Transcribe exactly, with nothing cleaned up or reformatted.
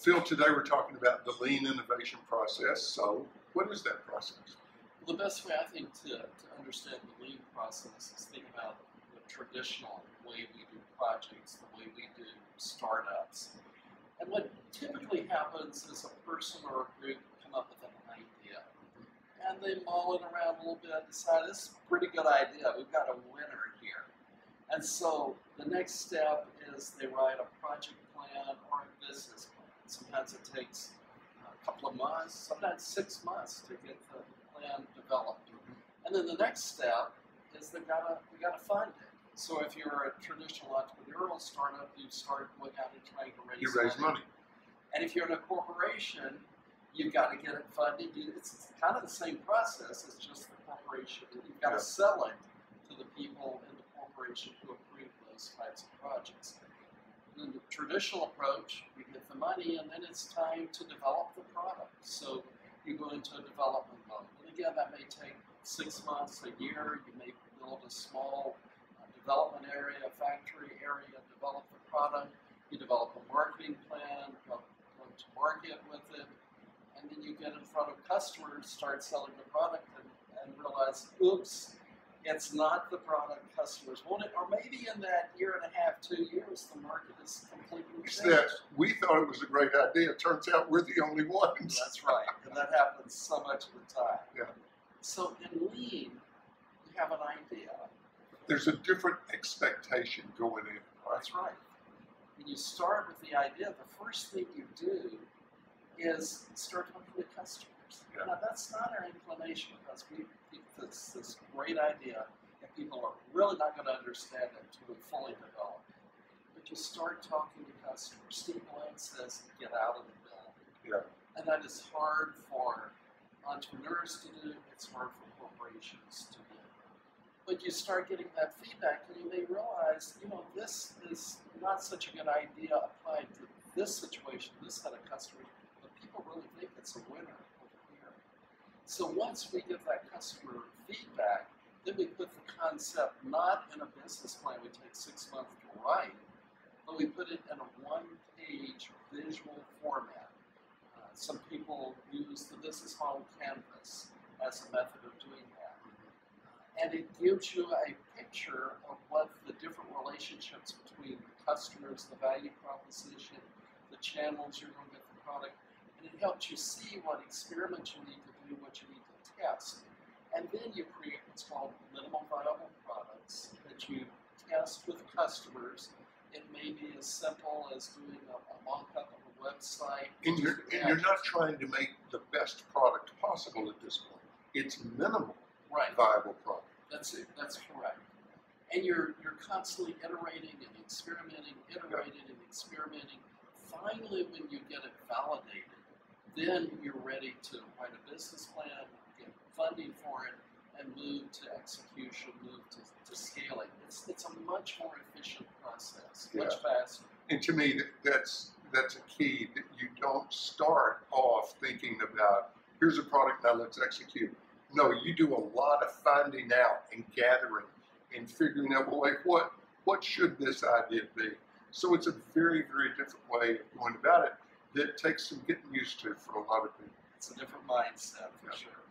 Phil, today we're talking about the lean innovation process. So what is that process? Well, the best way I think to, to understand the lean process is think about the traditional way we do projects, the way we do startups. And what typically happens is a person or a group come up with an idea. And they mull it around a little bit and decide, this is a pretty good idea. We've got a winner here. And so the next step is they write a project plan or a business plan. Sometimes it takes a couple of months, sometimes six months to get the plan developed. And then the next step is they gotta we gotta fund it. So if you're a traditional entrepreneurial startup, you start going out and trying to raise You raise money. money. And if you're in a corporation, you've got to get it funded. It's kind of the same process. It's just the corporation. You've got to Yeah. sell it to the people in the corporation who approve those types of projects. In the traditional approach, you get the money, and then it's time to develop the product. So you go into a development mode. And again, that may take six months, a year. You may build a small uh, development area, a factory area, develop the product. You develop a marketing plan, go, go to market with it, and then you get in front of customers, start selling the product, and, and realize, oops, it's not the product customers wanted, or maybe in that year and a half, two years, the market is completely It's changed. that we thought it was a great idea. It turns out we're the only ones. That's right, and that happens so much of the time. Yeah. So in lean, you have an idea. There's a different expectation going in. That's right. When you start with the idea, the first thing you do is start talking to customers. Yeah. Now, that's not our inclination, because we think this this great idea, and people are really not going to understand it until we fully develop it. But you start talking to customers. Steve Bland says, get out of the building. Yeah. And that is hard for entrepreneurs to do. It's hard for corporations to do. But you start getting that feedback, and you may realize, you know, this is not such a good idea applied to this situation, this set of customers, but people really think it's a winner over here. So once we get that customer feedback, then we put the concept not in a business plan we take six months to write, but we put it in a one-page visual format. Uh, some people use the business model canvas as a method of doing that. And it gives you a picture of what the different relationships between the customers, the value proposition, the channels you're going to get the product, and it helps you see what experiments you need to do, what you need to test. And then you create what's called minimum viable products that you test with customers. It may be as simple as doing a, a mock-up of a website. And you're, and you're not trying to make the best product possible at this point. It's minimal right. viable product. That's it. That's correct. And you're you're constantly iterating and experimenting, iterating and experimenting. Finally, when you get it validated, then you're ready to write a business plan, get funding for it, and move to execution, move to, to scaling. It's it's a much more efficient process, much Yeah. faster. And to me, that, that's that's a key, that you don't start off thinking about, here's a product, now let's execute. No, you do a lot of finding out and gathering and figuring out, well, like, what, what should this idea be? So it's a very, very different way of going about it that takes some getting used to for a lot of people. It's a different mindset for Yeah. sure.